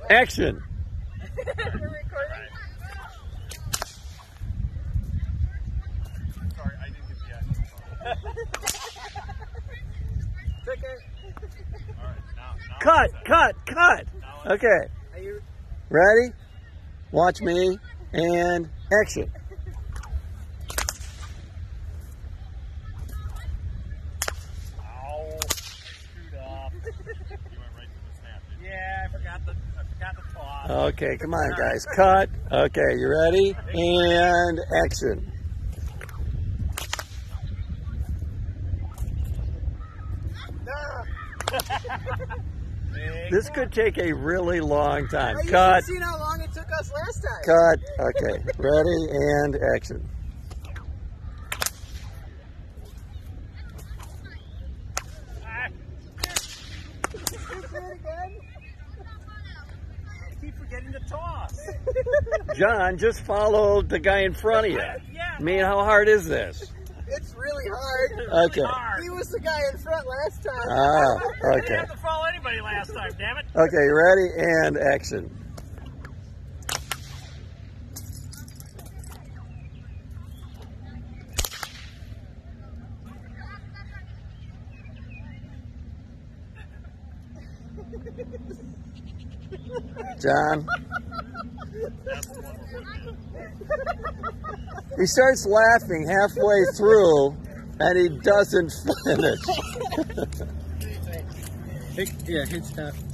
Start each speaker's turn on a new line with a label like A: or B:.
A: Action.
B: We're recording.
C: Sorry, I didn't get the action.
B: Ticker.
C: All right, now
A: Cut, cut, cut. Okay.
B: Are you?
A: Ready? Watch me and action.
C: Ow. Screwed up. You went right to the snap, didn't you?
B: Yeah, I forgot the toss.
A: Okay, come on, guys. Cut. Okay, you ready? And action. This could take a really long time.
B: You
A: Cut.
B: seen how long it took us last time.
A: Cut. Okay, ready and action.
B: I keep forgetting to toss.
A: John, just follow the guy in front of you.
B: Yeah.
A: I mean, how hard is this?
B: It's really hard.
A: Okay.
B: He was the guy in front last time.
A: Ah,
C: I didn't
A: okay.
C: have to follow anybody last time, damn it.
A: Okay, you ready and action. John. He starts laughing halfway through and he doesn't finish.
B: Yeah, hit stop.